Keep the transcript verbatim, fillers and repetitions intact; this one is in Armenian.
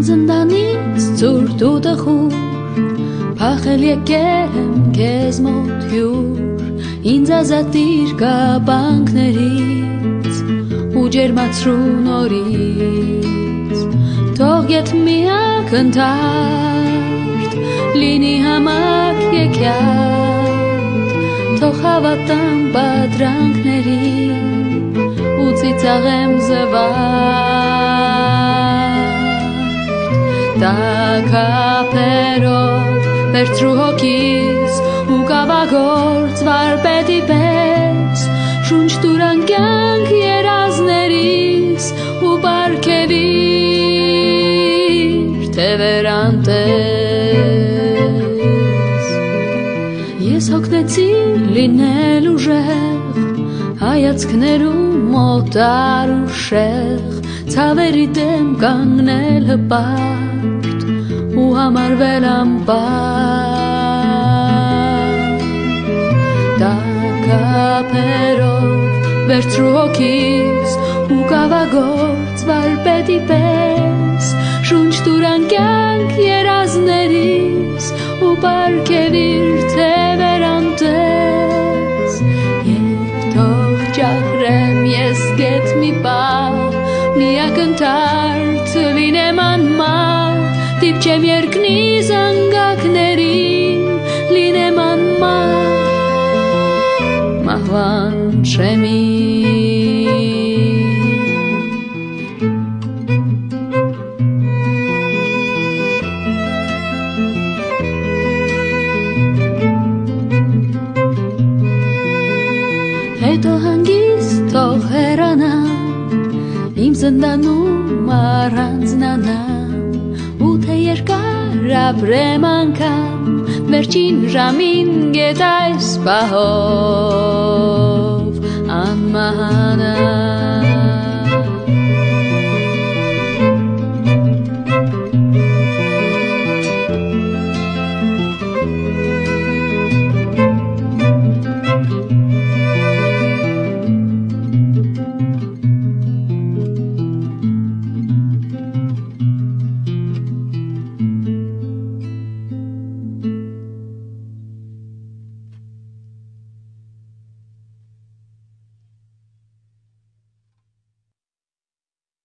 Zնդանից ցուրտ ու տխուր Փախել եկել եմ քեզ մոտ հյուր Ինձ ազատիր կապանքներից ու ջերմացրու նորից Թող ետ միակ ընթարթ լինի համակ եկյատ Թող հավատամ պատրանքներին ու ծիծաղեմ զվարթ Տակապերով վերցրու հոգիս ու կավագործ վարպետի պես Շունչ տուրան կյանք երազներիս ու պարգևիր թե վերանտես Ես հոգնեցի լինել ուժեղ հայացքներում մոտար ու շեղ Ցավերի դեմ կանգնել հպարտ ու համարվել ամպարտ Տակապերով վերցրու հոգիս ու կավագործ վարպետի պես Շունչ տուրան կյանք երազներիս ու պարգևիր թե վերանտես Եվ թող ճախրեմ ես գետ մի պահ Միակ ընթարթ լինեմ անմար Դիպչեմ երկնի զանգակներին Լինեմ անմար Մահվան շեմի Հետո հանգիստ թող հեռանամ Իմ զնդանում առանձնանամ ու թե երկար ապրեմ անգամ Վերջին ժամին գետ այս պահով անմահանամ